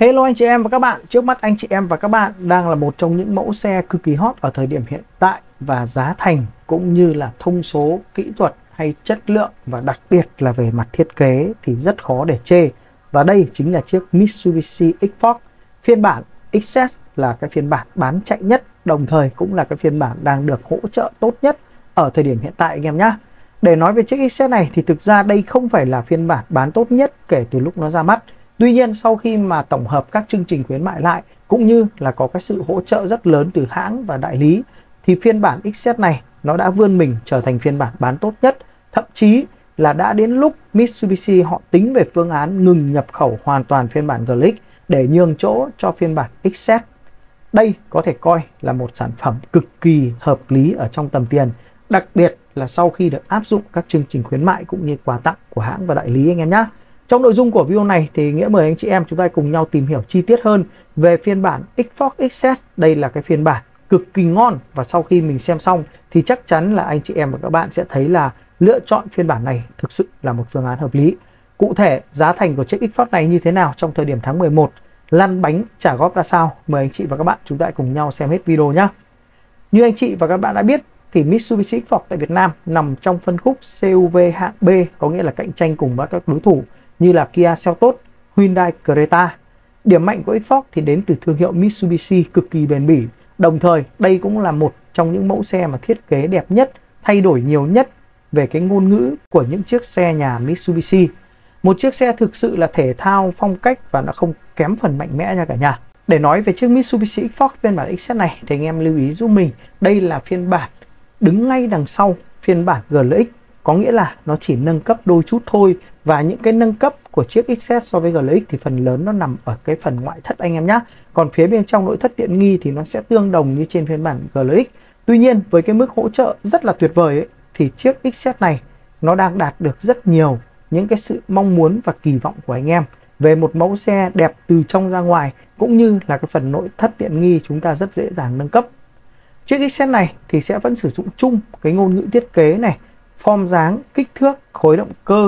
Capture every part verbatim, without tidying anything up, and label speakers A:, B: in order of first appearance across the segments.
A: Hello anh chị em và các bạn, trước mắt anh chị em và các bạn đang là một trong những mẫu xe cực kỳ hot ở thời điểm hiện tại, và giá thành cũng như là thông số, kỹ thuật hay chất lượng và đặc biệt là về mặt thiết kế thì rất khó để chê. Và đây chính là chiếc Mitsubishi X-Force phiên bản ích ét, là cái phiên bản bán chạy nhất, đồng thời cũng là cái phiên bản đang được hỗ trợ tốt nhất ở thời điểm hiện tại anh em nhé. Để nói về chiếc ích ét này thì thực ra đây không phải là phiên bản bán tốt nhất kể từ lúc nó ra mắt. Tuy nhiên sau khi mà tổng hợp các chương trình khuyến mại lại cũng như là có cái sự hỗ trợ rất lớn từ hãng và đại lý thì phiên bản ích ét này nó đã vươn mình trở thành phiên bản bán tốt nhất. Thậm chí là đã đến lúc Mitsubishi họ tính về phương án ngừng nhập khẩu hoàn toàn phiên bản giê lờ ích để nhường chỗ cho phiên bản ích ét. Đây có thể coi là một sản phẩm cực kỳ hợp lý ở trong tầm tiền, đặc biệt là sau khi được áp dụng các chương trình khuyến mại cũng như quà tặng của hãng và đại lý anh em nhé. Trong nội dung của video này thì Nghĩa mời anh chị em chúng ta cùng nhau tìm hiểu chi tiết hơn về phiên bản X-Force ích ét. Đây là cái phiên bản cực kỳ ngon, và sau khi mình xem xong thì chắc chắn là anh chị em và các bạn sẽ thấy là lựa chọn phiên bản này thực sự là một phương án hợp lý. Cụ thể giá thành của chiếc X-Force này như thế nào trong thời điểm tháng mười một, lăn bánh trả góp ra sao, mời anh chị và các bạn chúng ta cùng nhau xem hết video nhé. Như anh chị và các bạn đã biết thì Mitsubishi X-Force tại Việt Nam nằm trong phân khúc xê u vê hạng B, có nghĩa là cạnh tranh cùng với các đối thủ như là Kia Seltos, Hyundai Creta. Điểm mạnh của X-Force thì đến từ thương hiệu Mitsubishi cực kỳ bền bỉ. Đồng thời đây cũng là một trong những mẫu xe mà thiết kế đẹp nhất, thay đổi nhiều nhất về cái ngôn ngữ của những chiếc xe nhà Mitsubishi. Một chiếc xe thực sự là thể thao phong cách và nó không kém phần mạnh mẽ nha cả nhà. Để nói về chiếc Mitsubishi X-Force phiên bản ích ét này thì anh em lưu ý giúp mình, đây là phiên bản đứng ngay đằng sau phiên bản giê lờ ích, có nghĩa là nó chỉ nâng cấp đôi chút thôi, và những cái nâng cấp của chiếc ích ét so với giê lờ ích thì phần lớn nó nằm ở cái phần ngoại thất anh em nhé. Còn phía bên trong nội thất tiện nghi thì nó sẽ tương đồng như trên phiên bản giê lờ ích. Tuy nhiên với cái mức hỗ trợ rất là tuyệt vời ấy, thì chiếc ích ét này nó đang đạt được rất nhiều những cái sự mong muốn và kỳ vọng của anh em về một mẫu xe đẹp từ trong ra ngoài, cũng như là cái phần nội thất tiện nghi chúng ta rất dễ dàng nâng cấp. Chiếc ích ét này thì sẽ vẫn sử dụng chung cái ngôn ngữ thiết kế này, form dáng, kích thước, khối động cơ,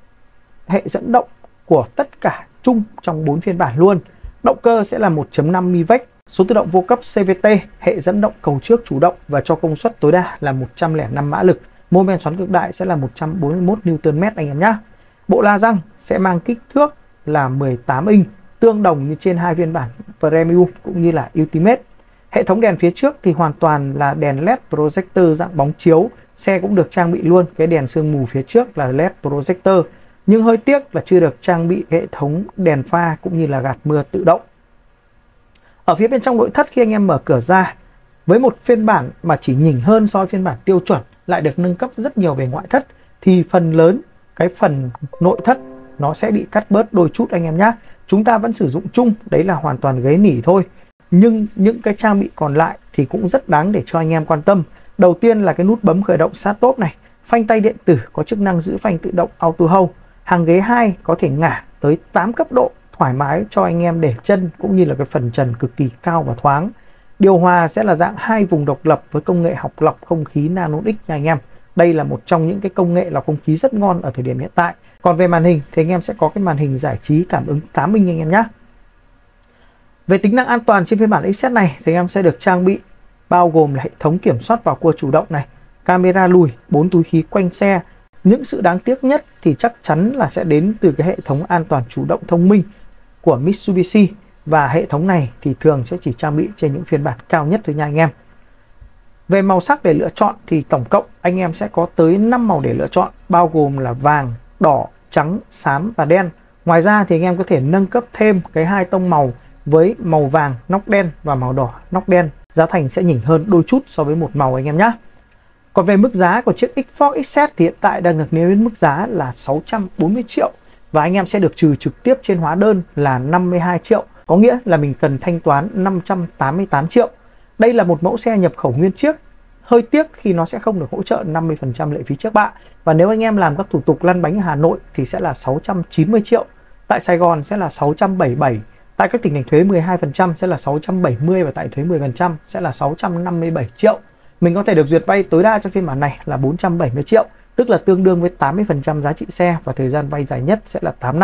A: hệ dẫn động của tất cả chung trong bốn phiên bản luôn. Động cơ sẽ là một chấm năm mi vếch, số tự động vô cấp xê vê tê, hệ dẫn động cầu trước chủ động và cho công suất tối đa là một trăm lẻ năm mã lực. Mô men xoắn cực đại sẽ là một trăm bốn mươi mốt niu-tơn mét anh em nhé. Bộ la răng sẽ mang kích thước là mười tám inch, tương đồng như trên hai phiên bản Premium cũng như là Ultimate. Hệ thống đèn phía trước thì hoàn toàn là đèn led projector dạng bóng chiếu. Xe cũng được trang bị luôn cái đèn sương mù phía trước là led projector, nhưng hơi tiếc là chưa được trang bị hệ thống đèn pha cũng như là gạt mưa tự động. Ở phía bên trong nội thất, khi anh em mở cửa ra, với một phiên bản mà chỉ nhỉnh hơn so với phiên bản tiêu chuẩn, lại được nâng cấp rất nhiều về ngoại thất, thì phần lớn cái phần nội thất nó sẽ bị cắt bớt đôi chút anh em nhé. Chúng ta vẫn sử dụng chung, đấy là hoàn toàn ghế nỉ thôi, nhưng những cái trang bị còn lại thì cũng rất đáng để cho anh em quan tâm. Đầu tiên là cái nút bấm khởi động start-stop này, phanh tay điện tử có chức năng giữ phanh tự động auto hold, hàng ghế hai có thể ngả tới tám cấp độ thoải mái cho anh em để chân, cũng như là cái phần trần cực kỳ cao và thoáng. Điều hòa sẽ là dạng hai vùng độc lập với công nghệ học lọc không khí Nano-X nha anh em. Đây là một trong những cái công nghệ lọc không khí rất ngon ở thời điểm hiện tại. Còn về màn hình thì anh em sẽ có cái màn hình giải trí cảm ứng tám inch anh em nhé. Về tính năng an toàn trên phiên bản ích ét này thì anh em sẽ được trang bị bao gồm là hệ thống kiểm soát vào cua chủ động này, camera lùi, bốn túi khí quanh xe. Những sự đáng tiếc nhất thì chắc chắn là sẽ đến từ cái hệ thống an toàn chủ động thông minh của Mitsubishi, và hệ thống này thì thường sẽ chỉ trang bị trên những phiên bản cao nhất thôi nha anh em. Về màu sắc để lựa chọn thì tổng cộng anh em sẽ có tới năm màu để lựa chọn, bao gồm là vàng, đỏ, trắng, xám và đen. Ngoài ra thì anh em có thể nâng cấp thêm cái hai tông màu với màu vàng nóc đen và màu đỏ nóc đen. Giá thành sẽ nhỉnh hơn đôi chút so với một màu anh em nhé. Còn về mức giá của chiếc X-Force ích ét thì hiện tại đang được niêm yết mức giá là sáu trăm bốn mươi triệu, và anh em sẽ được trừ trực tiếp trên hóa đơn là năm mươi hai triệu, có nghĩa là mình cần thanh toán năm trăm tám mươi tám triệu. Đây là một mẫu xe nhập khẩu nguyên chiếc, hơi tiếc khi nó sẽ không được hỗ trợ năm mươi phần trăm lệ phí trước bạ, và nếu anh em làm các thủ tục lăn bánh ở Hà Nội thì sẽ là sáu trăm chín mươi triệu, tại Sài Gòn sẽ là sáu trăm bảy mươi bảy, tại các tỉnh thành thuế mười hai phần trăm sẽ là sáu trăm bảy mươi, và tại thuế mười phần trăm sẽ là sáu trăm năm mươi bảy triệu. Mình có thể được duyệt vay tối đa cho phiên bản này là bốn trăm bảy mươi triệu, tức là tương đương với tám mươi phần trăm giá trị xe, và thời gian vay dài nhất sẽ là tám năm.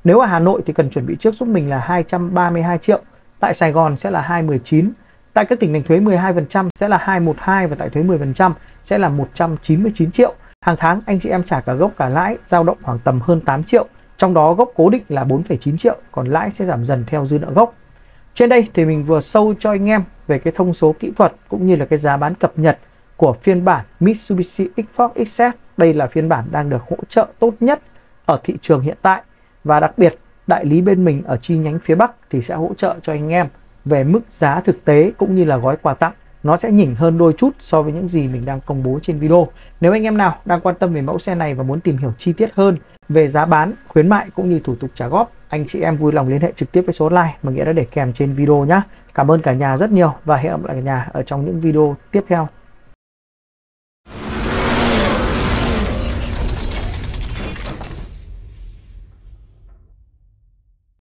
A: Nếu ở Hà Nội thì cần chuẩn bị trước giúp mình là hai trăm ba mươi hai triệu, tại Sài Gòn sẽ là hai trăm mười chín, tại các tỉnh thành thuế mười hai phần trăm sẽ là hai trăm mười hai và tại thuế mười phần trăm sẽ là một trăm chín mươi chín triệu. Hàng tháng anh chị em trả cả gốc cả lãi dao động khoảng tầm hơn tám triệu, trong đó gốc cố định là bốn phẩy chín triệu, còn lãi sẽ giảm dần theo dư nợ gốc. Trên đây thì mình vừa show cho anh em về cái thông số kỹ thuật cũng như là cái giá bán cập nhật của phiên bản Mitsubishi X-Force ích ét. Đây là phiên bản đang được hỗ trợ tốt nhất ở thị trường hiện tại, và đặc biệt đại lý bên mình ở chi nhánh phía Bắc thì sẽ hỗ trợ cho anh em về mức giá thực tế cũng như là gói quà tặng. Nó sẽ nhỉnh hơn đôi chút so với những gì mình đang công bố trên video. Nếu anh em nào đang quan tâm về mẫu xe này và muốn tìm hiểu chi tiết hơn về giá bán, khuyến mại cũng như thủ tục trả góp, anh chị em vui lòng liên hệ trực tiếp với số hotline mà Nghĩa đã để kèm trên video nhé. Cảm ơn cả nhà rất nhiều và hẹn gặp lại cả nhà ở trong những video tiếp theo.